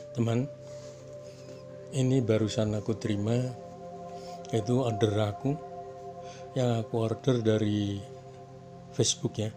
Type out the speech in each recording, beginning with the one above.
Teman, ini barusan aku terima, yaitu order aku yang aku order dari Facebook ya.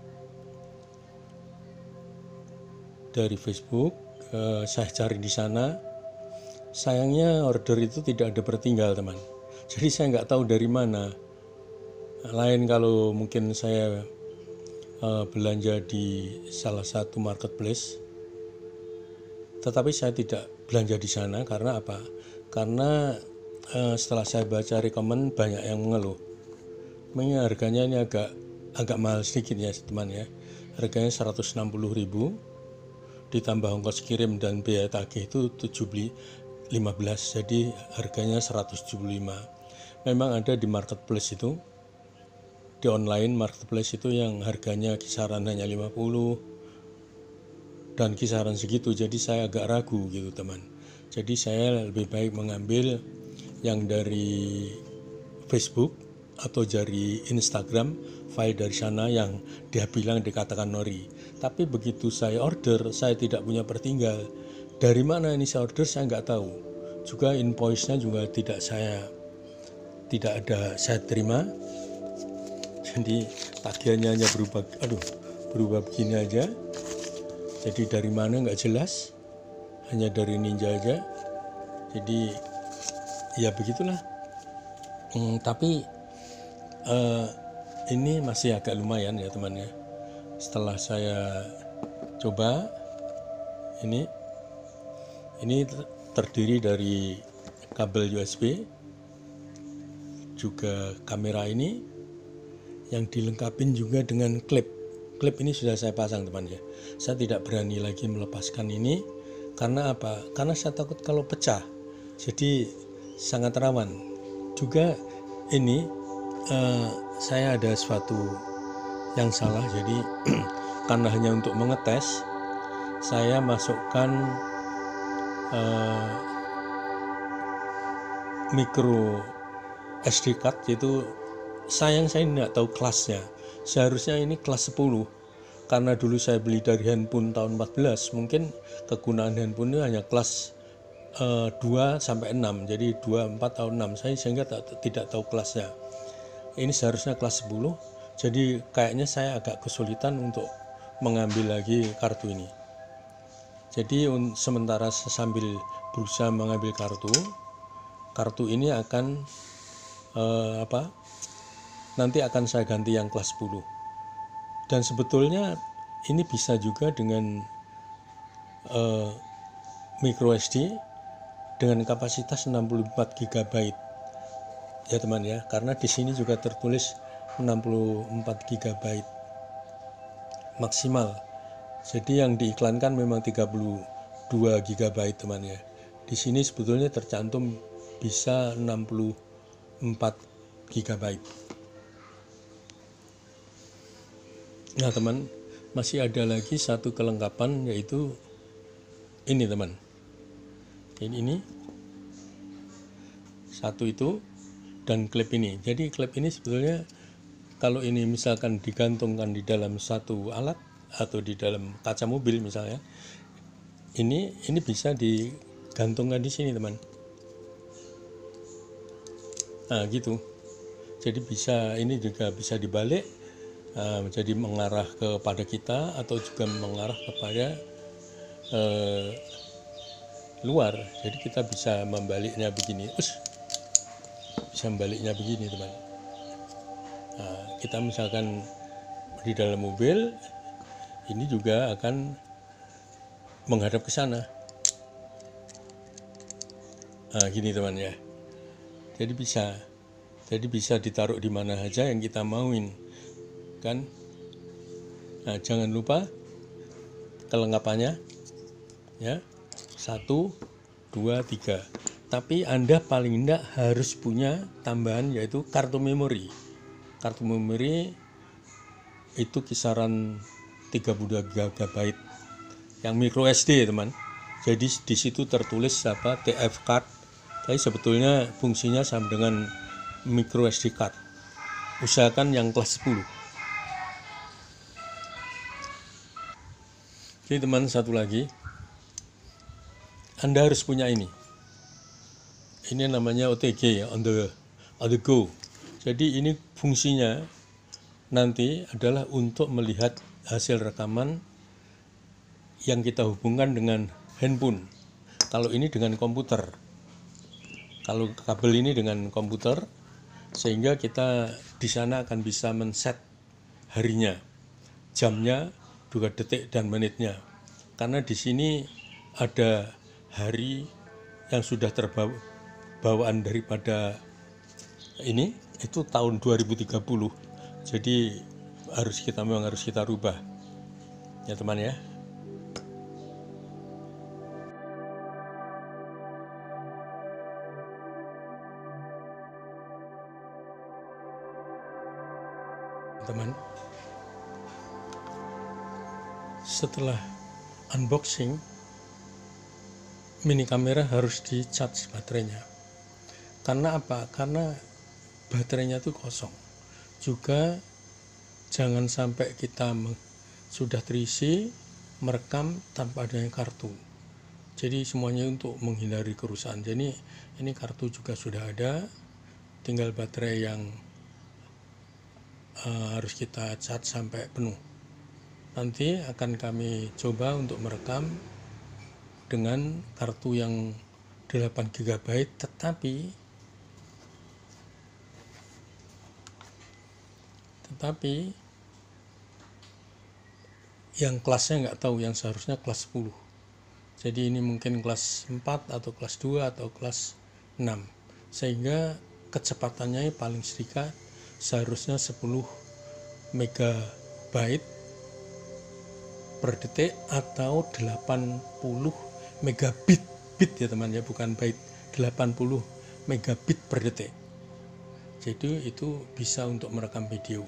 Dari Facebook, saya cari di sana. Sayangnya order itu tidak ada tertinggal, teman. Jadi saya nggak tahu dari mana. Lain kalau mungkin saya belanja di salah satu marketplace, tetapi saya tidak belanja di sana karena apa? Karena setelah saya baca rekomen banyak yang mengeluh. Memang harganya ini agak mahal sedikit ya teman ya. Harganya 160.000 ditambah ongkos kirim dan biaya tagih itu 15, jadi harganya 175. Memang ada di marketplace itu, di online marketplace itu yang harganya kisaran hanya 50 dan kisaran segitu, jadi saya agak ragu gitu teman. Jadi saya lebih baik mengambil yang dari Facebook atau dari Instagram, file dari sana yang dia bilang dikatakan nori. Tapi begitu saya order, saya tidak punya pertinggal. Dari mana ini saya order saya nggak tahu. Juga invoice-nya juga tidak ada saya terima. Jadi tagihannya hanya berubah begini aja. Jadi dari mana nggak jelas, hanya dari Ninja aja. Jadi ya begitulah. Tapi ini masih agak lumayan ya teman ya. Setelah saya coba, ini terdiri dari kabel USB, juga kamera ini yang dilengkapi juga dengan klip. Klip ini sudah saya pasang teman ya. Saya tidak berani lagi melepaskan ini karena apa? Karena saya takut kalau pecah. Jadi sangat rawan. Juga ini saya ada sesuatu yang salah. Jadi karena hanya untuk mengetes, saya masukkan micro SD card, yaitu saya tidak tahu kelasnya. Seharusnya ini kelas 10, karena dulu saya beli dari handphone tahun 14, mungkin kegunaan handphone ini hanya kelas 2 sampai 6, jadi 2, 4 tahun 6, saya sehingga tidak tahu kelasnya. Ini seharusnya kelas 10, jadi kayaknya saya agak kesulitan untuk mengambil lagi kartu ini. Jadi sementara sambil berusaha mengambil kartu ini akan nanti akan saya ganti yang kelas 10. Dan sebetulnya ini bisa juga dengan micro SD dengan kapasitas 64 GB ya teman ya, karena di sini juga tertulis 64 GB maksimal. Jadi yang diiklankan memang 32 GB teman ya. Di sini sebetulnya tercantum bisa 64 GB. Nah teman, masih ada lagi satu kelengkapan, yaitu ini teman. Ini satu itu, dan klip ini. Jadi klip ini sebetulnya kalau ini misalkan digantungkan di dalam satu alat atau di dalam kaca mobil misalnya, ini bisa digantungkan di sini teman. Nah gitu. Jadi ini juga bisa dibalik, jadi mengarah kepada kita atau juga mengarah kepada luar. Jadi kita bisa membaliknya begini, teman. Nah, kita misalkan di dalam mobil, ini juga akan menghadap ke sana. Nah, gini teman ya. Jadi bisa ditaruh di mana saja yang kita mauin, kan? Nah, jangan lupa kelengkapannya, ya. 1, 2, 3. Tapi Anda paling tidak harus punya tambahan, yaitu kartu memori. Kartu memori itu kisaran 32 GB yang micro SD teman. Jadi di situ tertulis TF card, tapi sebetulnya fungsinya sama dengan micro SD card. Usahakan yang kelas 10. Jadi teman, satu lagi, Anda harus punya ini. Ini namanya OTG, on the go. Jadi ini fungsinya nanti adalah untuk melihat hasil rekaman yang kita hubungkan dengan handphone. Kalau ini dengan komputer, kalau kabel ini dengan komputer, sehingga kita di sana akan bisa men-set harinya, jamnya, 2 detik dan menitnya. Karena di sini ada hari yang sudah terbawaan daripada ini, itu tahun 2030. Jadi memang harus kita rubah. Ya teman ya. Teman, setelah unboxing, mini kamera harus di-charge baterainya. Karena apa? Karena baterainya itu kosong. Juga jangan sampai kita sudah terisi merekam tanpa adanya kartu. Jadi semuanya untuk menghindari kerusakan. Jadi ini kartu juga sudah ada, tinggal baterai yang harus kita charge sampai penuh. Nanti akan kami coba untuk merekam dengan kartu yang 8 GB, tetapi yang kelasnya nggak tahu, yang seharusnya kelas 10. Jadi ini mungkin kelas 4 atau kelas 2 atau kelas 6, sehingga kecepatannya paling sedikit seharusnya 10 megabyte per detik atau 80 megabit ya teman ya, bukan byte, 80 megabit per detik. Jadi itu bisa untuk merekam video.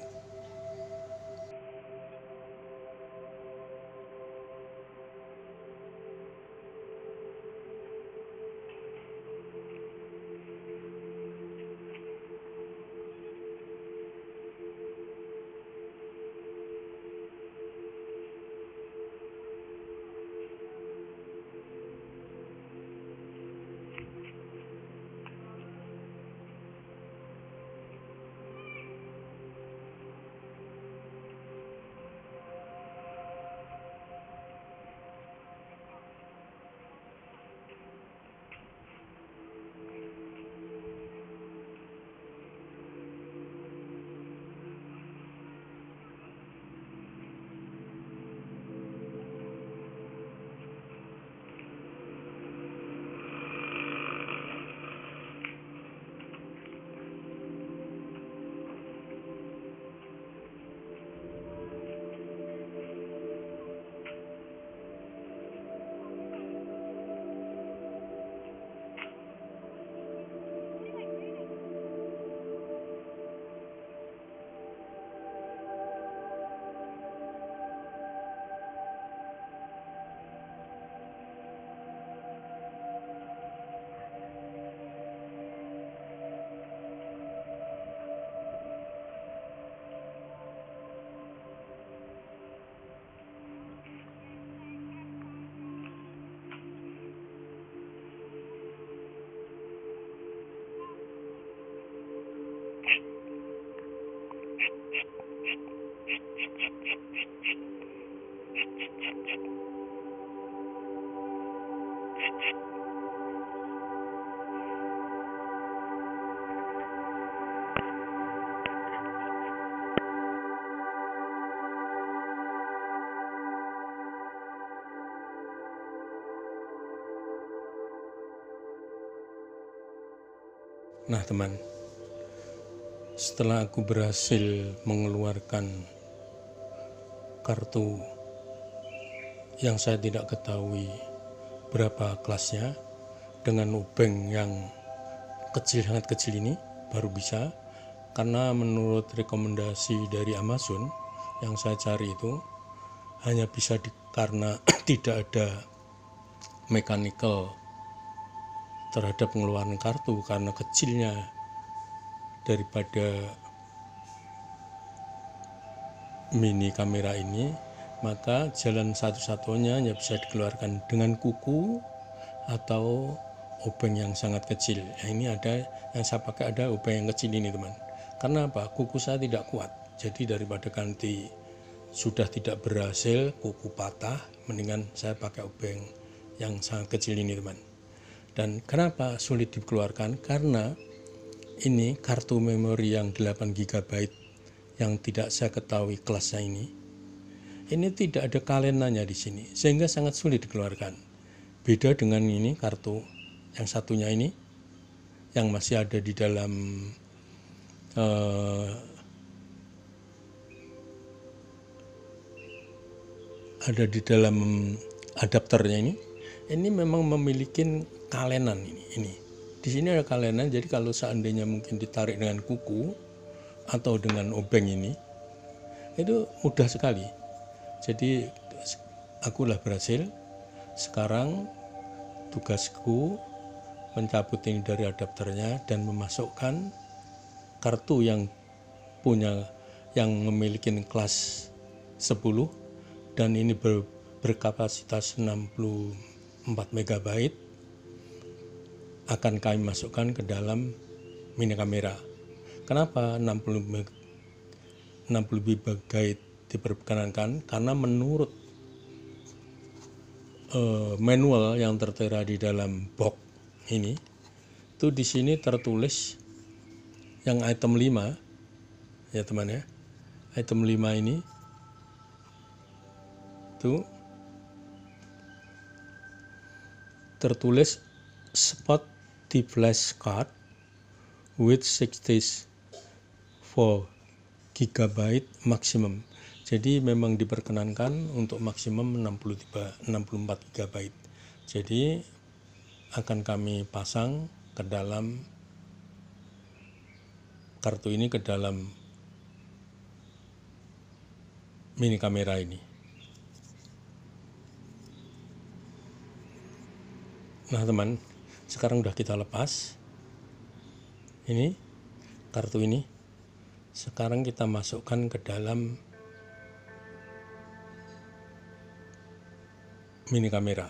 Nah teman, setelah aku berhasil mengeluarkan kartu yang saya tidak ketahui berapa kelasnya dengan obeng yang kecil, sangat kecil ini baru bisa, karena menurut rekomendasi dari Amazon yang saya cari itu hanya bisa karena tidak ada mechanical terhadap pengeluaran kartu karena kecilnya daripada mini kamera ini, maka jalan satu-satunya hanya bisa dikeluarkan dengan kuku atau obeng yang sangat kecil. Ini ada yang saya pakai, ada obeng yang kecil ini teman. Karena apa? Kuku saya tidak kuat. Jadi daripada ganti sudah tidak berhasil, kuku patah, mendingan saya pakai obeng yang sangat kecil ini teman. Dan kenapa sulit dikeluarkan? Karena ini kartu memori yang 8 GB yang tidak saya ketahui kelasnya ini tidak ada kalenanya di sini, sehingga sangat sulit dikeluarkan. Beda dengan ini kartu yang satunya ini, yang masih ada di dalam adapternya ini memang memiliki kalenan ini. Di sini ada kalenan, jadi kalau seandainya mungkin ditarik dengan kuku atau dengan obeng ini, itu mudah sekali. Jadi akulah berhasil. Sekarang tugasku mencabut ini dari adapternya dan memasukkan kartu yang memiliki kelas 10 dan ini berkapasitas 64 MB akan kami masukkan ke dalam mini kamera. Kenapa 60 MB diperkenankan? Karena menurut manual yang tertera di dalam box ini, itu di sini tertulis yang item 5 ya teman ya. Item 5 ini tuh tertulis spot the flash card with 64 GB maksimum. Jadi memang diperkenankan untuk maksimum 64 GB. Jadi akan kami pasang ke dalam kartu ini, ke dalam mini kamera ini. Nah teman, sekarang udah kita lepas ini kartu ini. Sekarang kita masukkan ke dalam mini kamera.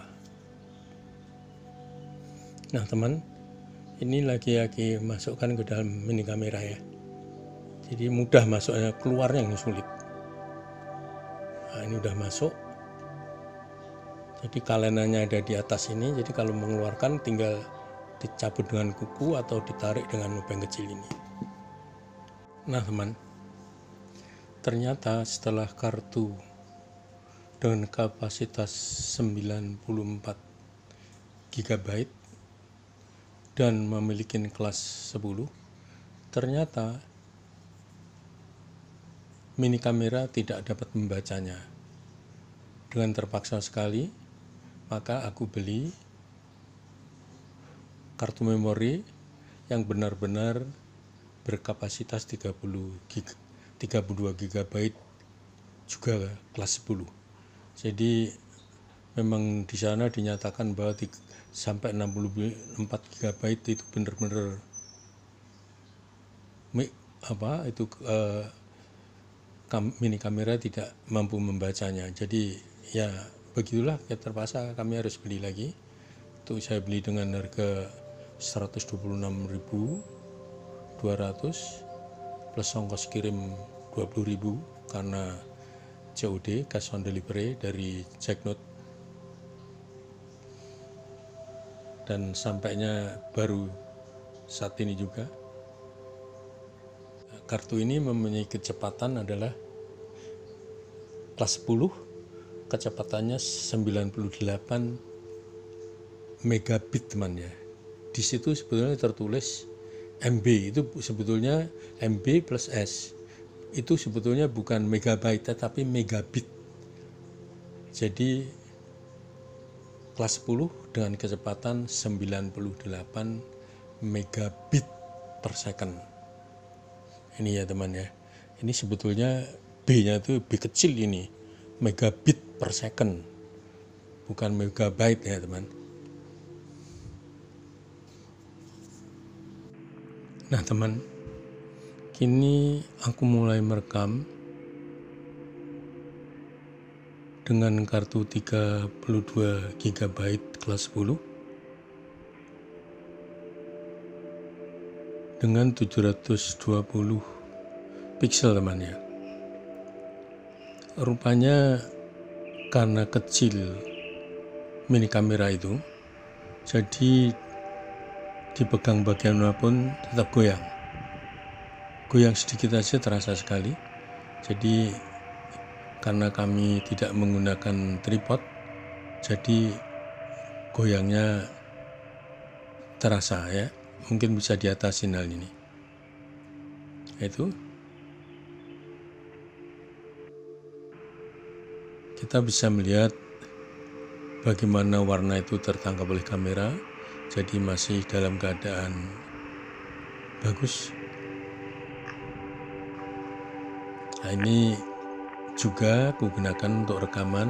Nah teman, ini lagi masukkan ke dalam mini kamera ya. Jadi mudah masuknya, keluarnya yang sulit. Nah ini udah masuk. Jadi kalenannya ada di atas ini. Jadi kalau mengeluarkan tinggal dicabut dengan kuku atau ditarik dengan obeng kecil ini. Nah teman, ternyata setelah kartu dengan kapasitas 94 GB dan memiliki kelas 10, ternyata mini kamera tidak dapat membacanya. Dengan terpaksa sekali, maka aku beli kartu memori yang benar-benar berkapasitas 32 GB juga kelas 10. Jadi memang di sana dinyatakan bahwa sampai 64 GB itu benar-benar mini kamera tidak mampu membacanya. Jadi ya begitulah, ya terpaksa kami harus beli lagi. Itu saya beli dengan harga 126.200 plus ongkos kirim 20.000 karena COD, cash on delivery dari Jacknote, dan sampainya baru saat ini juga. Kartu ini mempunyai kecepatan adalah kelas 10, kecepatannya 98 megabit teman ya. Di situ sebetulnya tertulis MB, itu sebetulnya MB plus S. Itu sebetulnya bukan megabyte tapi megabit. Jadi kelas 10 dengan kecepatan 98 megabit per second. Ini ya teman ya. Ini sebetulnya B-nya itu B kecil ini, megabit per second, bukan megabyte ya teman. Nah teman, kini aku mulai merekam dengan kartu 32 GB kelas 10 dengan 720 pixel teman ya. Rupanya karena kecil mini kamera itu, jadi dipegang bagian manapun tetap goyang. Goyang sedikit aja terasa sekali. Jadi karena kami tidak menggunakan tripod, jadi goyangnya terasa ya. Mungkin bisa diatasin hal ini. Itu kita bisa melihat bagaimana warna itu tertangkap oleh kamera, jadi masih dalam keadaan bagus. Nah, ini juga aku gunakan untuk rekaman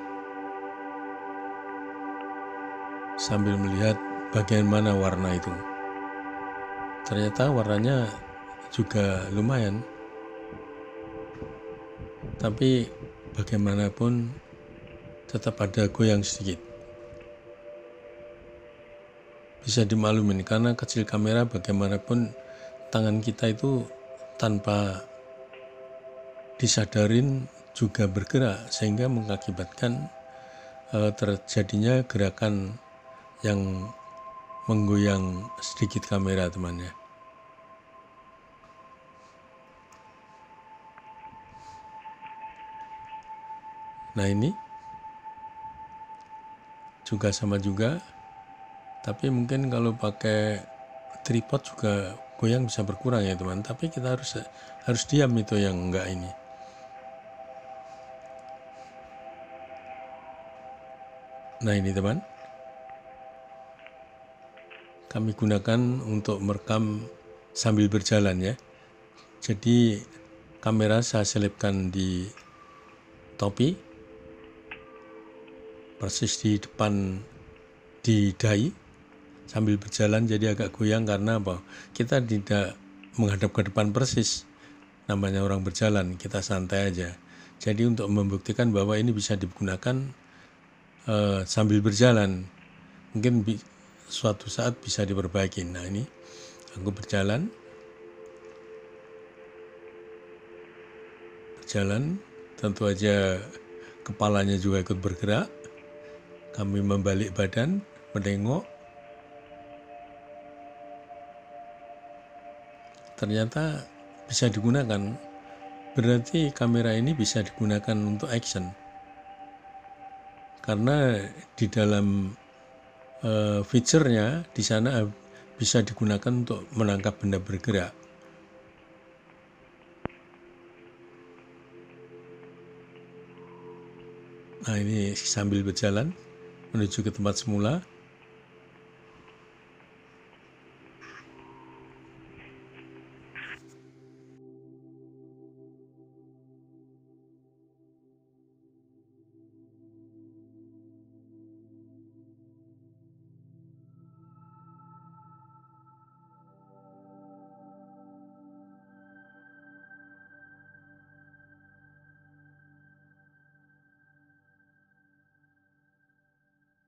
sambil melihat bagaimana warna itu. Ternyata warnanya juga lumayan, tapi bagaimanapun tetap ada goyang sedikit. Bisa dimaklumin karena kecil kamera, bagaimanapun tangan kita itu tanpa disadarin juga bergerak, sehingga mengakibatkan terjadinya gerakan yang menggoyang sedikit kamera temannya. Nah ini juga sama juga, tapi mungkin kalau pakai tripod juga goyang bisa berkurang ya teman. Tapi kita harus diam itu yang enggak ini. Nah ini teman, kami gunakan untuk merekam sambil berjalan ya. Jadi kamera saya selipkan di topi, persis di depan di dahi, sambil berjalan jadi agak goyang karena apa? Kita tidak menghadap ke depan persis, namanya orang berjalan, kita santai aja. Jadi untuk membuktikan bahwa ini bisa digunakan sambil berjalan, mungkin suatu saat bisa diperbaiki. Nah ini aku berjalan, tentu aja kepalanya juga ikut bergerak. Kami membalik badan, menengok. Ternyata bisa digunakan. Berarti kamera ini bisa digunakan untuk action. Karena di dalam fiturnya di sana bisa digunakan untuk menangkap benda bergerak. Nah ini sambil berjalan menuju ke tempat semula.